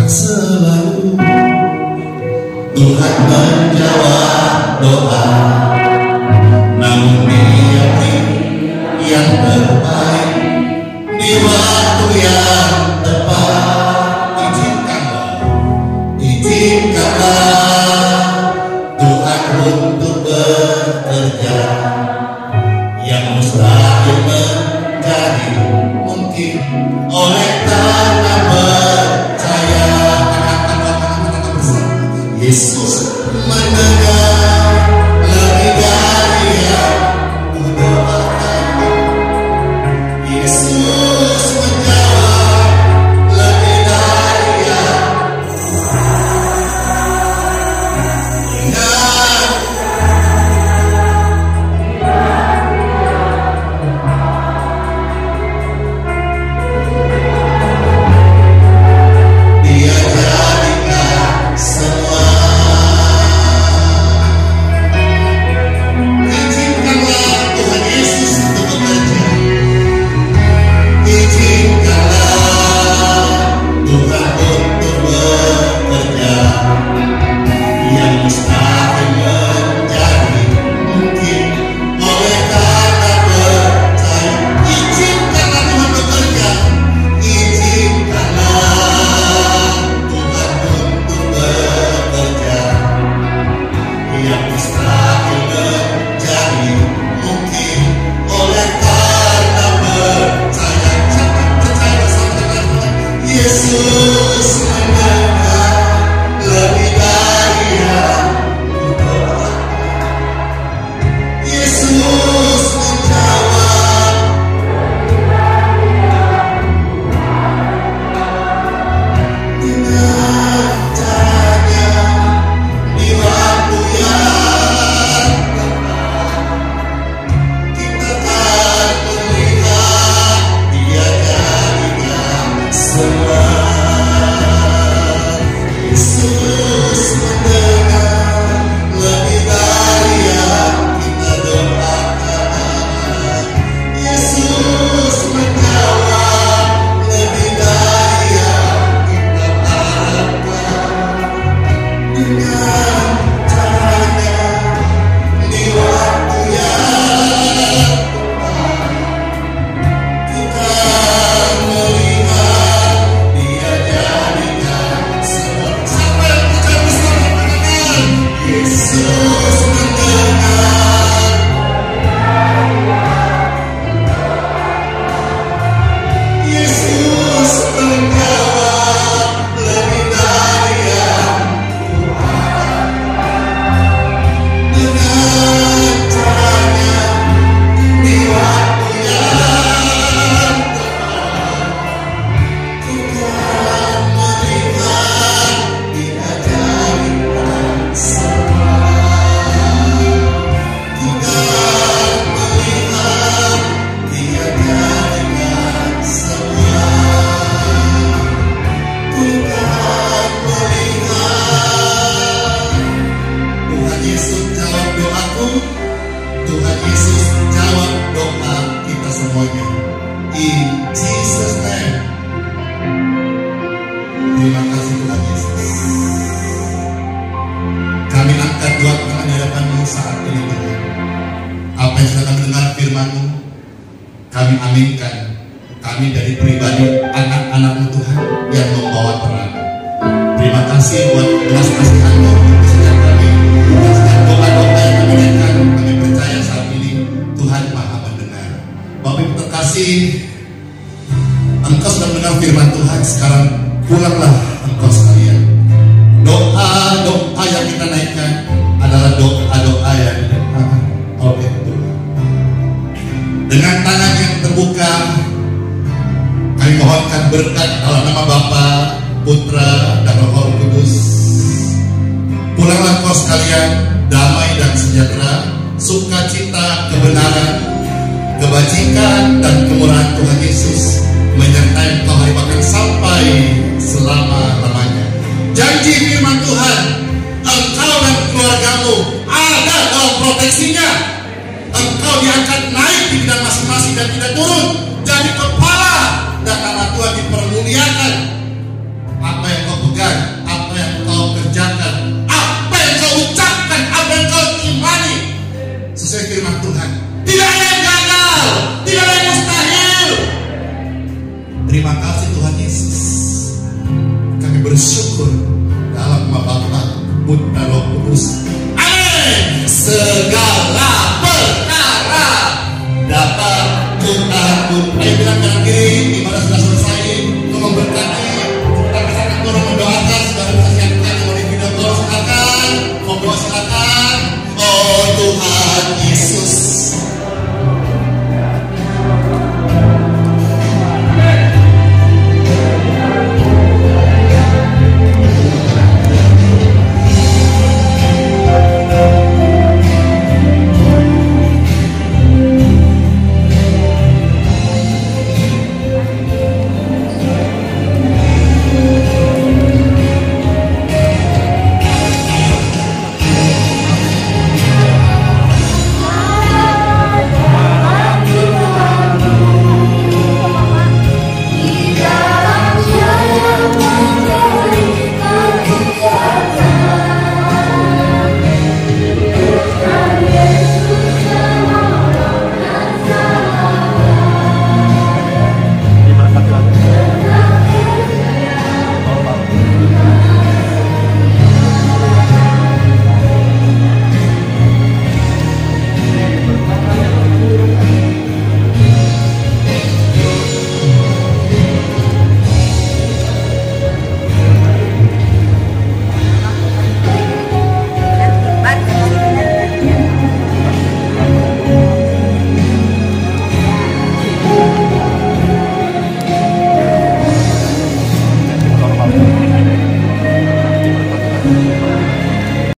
Tak selalu Tuhan menjawab doa, namun Dia yang terbaik di waktu yang tepat. Izinkanlah Tuhan untuk bekerja yang mustahil menjadi mungkin oleh karena percaya. Yesus mendengar lebih dari yang kudoakan. Yesus menjawab lebih dari yang ingat. Dia jadikan semua. Izinkanlah Tuhan Yesus untuk bekerja. Izinkanlah Tuhan untuk bekerja yang mustahil menjadi mungkin oleh karena percaya. Izinkanlah Tuhan bekerja. Izinkanlah Tuhan untuk bekerja yang mustahil menjadi mungkin oleh karena percaya. Percaya bersama dengan Tuhan. Yesus mendengar lebih dari yang kudoakan. Yesus menjawab dengan caranya di waktu yang tepat. Kita akan melihat Dia jadikan semua. Yesus mendengar lebih dari yang kita doakan. Yesus menjawab lebih dari yang kita harapkan. Dengan caranya di waktu yang tepat, kita melihat Dia jadikan semua. Siapa yang percaya bersama dengan Yesus mendengar? Yesus menjawab lebih dari yang dengan caranya di waktu yang tepat, kita melihat Dia jadikan semua. Kita melihat Dia jadikan semua. Kita melihat Tuhan Yesus jawab doaku. Tuhan Yesus jawab doa kita semuanya. In Jesus name. Terima kasih Tuhan Yesus. Kami angkat dua tangan di hadapan-Mu saat ini Tuhan. Apa yang sudah kami dengar firman-Mu, kami aminkan. Kami dari pribadi anak-anak-Mu Tuhan yang membawa terang. Terima kasih buat belas kasihan-Mu untuk setiap kami. Dan setiap doa-doa yang kami naikkan, kami percaya saat ini Tuhan Maha mendengar. Bapak Ibu terkasih, Engkau sudah mendengar firman Tuhan. Sekarang pulanglah engkau sekalian. Doa-doa yang kita naikkan adalah doa-doa yang didengarkan oleh Tuhan. Dengan tangan yang terbuka, kami mohonkan berkat dalam nama Bapa, Putra, dan Roh Kudus. Pulanglah engkau sekalian, damai dan sejahtera, sukacita, kebenaran, kebajikan, dan kemurahan Tuhan Yesus menyertai engkau hari bahkan sampai selama-lamanya. Janji firman Tuhan, engkau dan keluargamu ada dalam proteksinya. Engkau diangkat naik di bidang masing-masing dan tidak turun jadi kepala, dan nama Tuhan dipermuliakan. Apa yang kau pegang Kudus.